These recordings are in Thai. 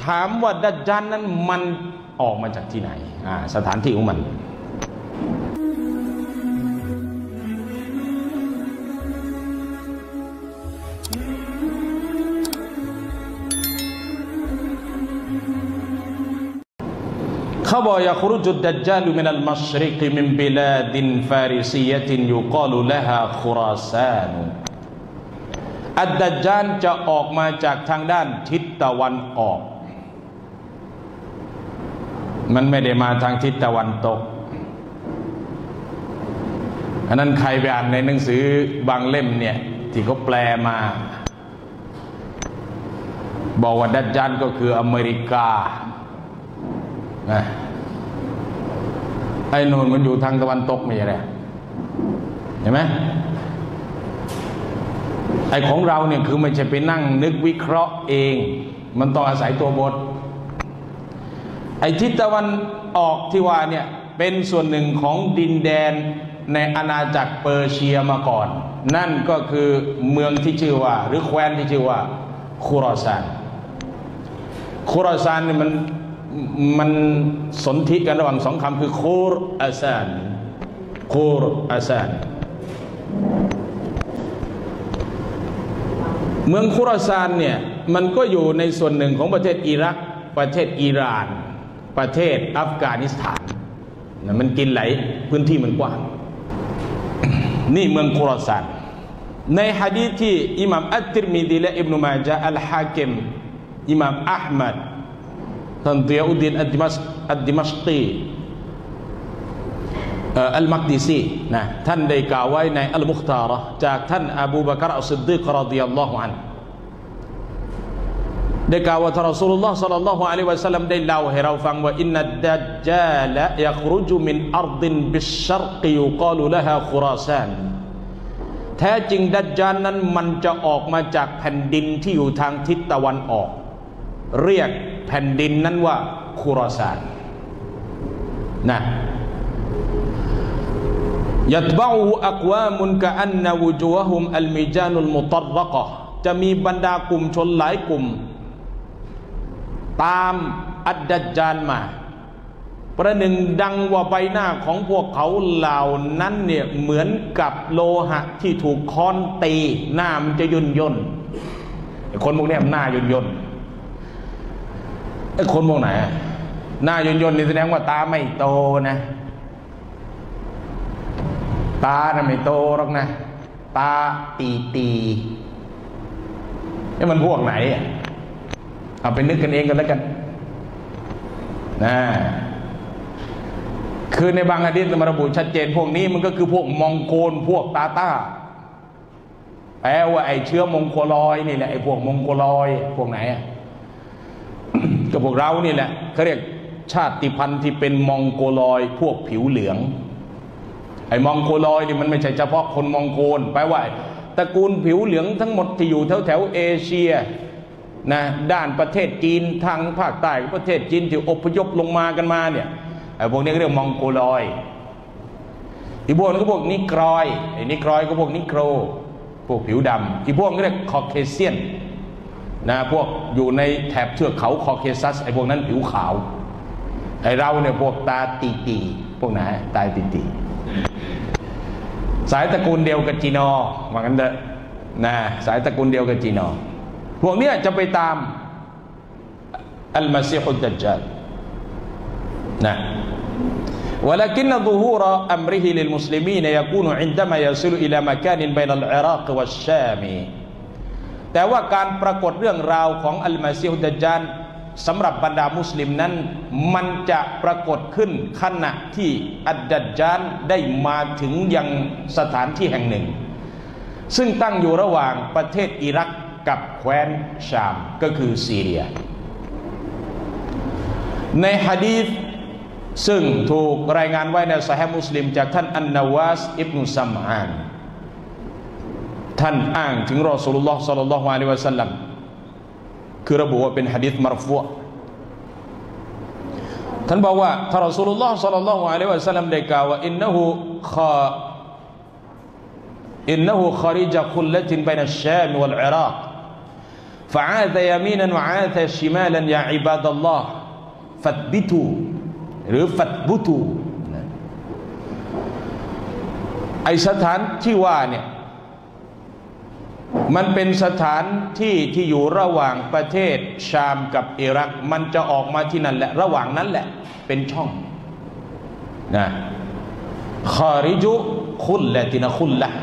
ถามว่าดัจญาลนั้นมันออกมาจากที่ไหนสถานที่ของมันเขาบอกยะครุจุดดัจญาลมินัลมัชริกมินบิลาดินฟาริซียะตินยุกาลุละฮาคุราซานอัดดัจญาลจะออกมาจากทางด้านทิศตะวันออกมันไม่ได้มาทางทิศตะวันตกอันนั้นใครไปอ่านในหนังสือบางเล่มเนี่ยที่เขาแปลมาบอกว่าดัจญาลก็คืออเมริกาไอ้นู่นมันอยู่ทางตะวันตกไม่ใช่หรือเห็นไหมไอ้ของเราเนี่ยคือไม่ใช่ไปนั่งนึกวิเคราะห์เองมันต้องอาศัยตัวบทไอ้ทิศตะวันออกที่ว่าเนี่ยเป็นส่วนหนึ่งของดินแดนในอาณาจักรเปอร์เซียมาก่อนนั่นก็คือเมืองที่ชื่อว่าหรือแคว้นที่ชื่อว่าคุรอซานเนี่ยมันสนธิกันระหว่างสองคำคือคูรอาซานเมืองคุรอซานเนี่ยมันก็อยู่ในส่วนหนึ่งของประเทศอิรักประเทศอิหร่านประเทศอัฟกานิสถานมันกินไหลพื้นที่มันกว้างนี่เมืองคุรอซานในหะดีษที่อิหม่ามอัตติรมิซีและอิบนุมาญะอัลฮากิมอิหม่ามอะห์มัดท่านดิยาอุดดีนอัดดิมัชกีอัลมักดิซีนะท่านได้กล่าวไว้ในอัลมุคตาระจากท่านอบูบะกรอัสซิดดีกรอฎิยัลลอฮุอันฮุได้กล่าวว่าท่านรอซูลุลลอฮ์ศ็อลลัลลอฮุอะลัยฮิวะซัลลัมได้เล่าให้เราฟังว่าอินนัดดัจญาลยัครุจุมินอัรฎินบิชชัรกิยุกาลุละฮาคุราซานแท้จริงดัจญาลนั้นมันจะออกมาจากแผ่นดินที่อยู่ทางทิศตะวันออกเรียกแผ่นดินนั้นว่าคุราซานนะยัตบะอูอักวามุนกะอันนะวุจูฮะฮุมอัลมิจานุลมุตัรรกะฮ์จะมีบรรดากลุ่มชนหลายกลุ่มตามอัดดัจญาลมาประหนึ่งดังว่าใบหน้าของพวกเขาเหล่านั้นเนี่ยเหมือนกับโลหะที่ถูกค้อนตีหน้ามันจะย่นคนพวกนี้มันหน้าย่นไอ้คนพวกไหนหน้าย่นนี่แสดงว่าตาไม่โตนะตาน่ะไม่โตหรอกนะตาตีนี่มันพวกไหนเอาไปนึกกันเองกันแล้วกันนะคือในบางหะดีษมันระบุชัดเจนพวกนี้มันก็คือพวกมองโกลพวกตาต้าแปลว่าไอ้เชื้อมองโกลอยนี่แหละไอ้พวกมองโกลอยพวกไหนก็พวกเรานี่แหละเขาเรียกชาติพันธุ์ที่เป็นมองโกลอยพวกผิวเหลืองไอ้มองโกลอยนี่มันไม่ใช่เฉพาะคนมองโกลแปลว่าตระกูลผิวเหลืองทั้งหมดที่อยู่แถวเอเชียนะด้านประเทศจีนทางภาคใต้ประเทศจีนที่อพยพลงมากันมาเนี่ยไอ้พวกนี้เรียกมองโกลอยอีพวกนั้นก็พวกนิกรอยไอ้นิกรอยก็พวกนิโครพวกผิวดำอีพวกนั้นเรียกคอเคเซียนนะพวกอยู่ในแถบเทือกเขาคอเคซัสไอ้พวกนั้นผิวขาวไอ้เราเนี่ยพวกตาตีพวกไหนตาตีสายตระกูลเดียวกับจีนอว่างั้นเถอะนะสายตระกูลเดียวกับจีนอพวกนี้จะไปตามอัลมาซีฮุดดัจญาลนะ ولكن ظهور أمره للمسلمين يكون عندما يصل إلى مكان بين العراق والشام แต่ว่าการปรากฏเรื่องราวของอัลมาซีฮุดดัจญาลสำหรับบรรดามุสลิมนั้นมันจะปรากฏขึ้นขณะที่อัดดัจญาลได้มาถึงยังสถานที่แห่งหนึ่งซึ่งตั้งอยู่ระหว่างประเทศอิรักกับแคว้นชามก็คือซีเรียในหะดีษซึ่งถูกรายงานไว้ในซอฮีฮ์มุสลิมจากท่านอันนาวาสอิบนุซัมอานท่านอ้างถึงรอซูลุลลอฮ์ศ็อลลัลลอฮุอะลัยฮิวะซัลลัมคือระบุว่าเป็นหะดีษมารฟูอ์ท่านบอกว่าท่านรอซูลุลลอฮ์ศ็อลลัลลอฮุอะลัยฮิวะซัลลัมได้กล่าวว่าอินนะฮูคาริจคุลละตินบัยนัชชามวัลอิราक़ ฟะอาตยามีนันวะอาตชิมาลันยาอิบาดัลลอฮ์ฟัตบิตูหรือฟัตบุตูไอสถานที่ว่าเนี่ยมันเป็นสถานที่อยู่ระหว่างประเทศชามกับอิรักมันจะออกมาที่นั่นแหละระหว่างนั้นแหละเป็นช่องนะคาริจุคุลละตินะคุลละ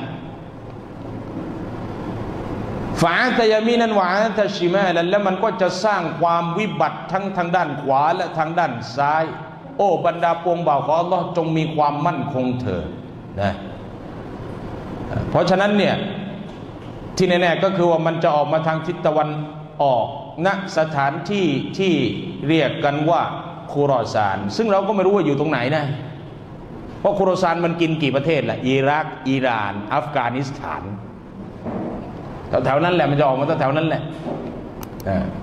ฝาตยามีนันวะตะชิมาแล้วมันก็จะสร้างความวิบัติทั้งทางด้านขวาและทางด้านซ้ายโอ้บรรดาปวงบ่าวของอัลลอฮ์จงมีความมั่นคงเถิดนะเพราะฉะนั้นเนี่ยที่แน่ๆก็คือว่ามันจะออกมาทางทิศตะวันออกณสถานที่ที่เรียกกันว่าคุรอซานซึ่งเราก็ไม่รู้ว่าอยู่ตรงไหนนะเพราะคุรอซานมันกินกี่ประเทศล่ะอิรักอิหร่านอัฟกานิสถานแถวๆนั้นแหละมันจะออกมาแถวๆนั้นแหละ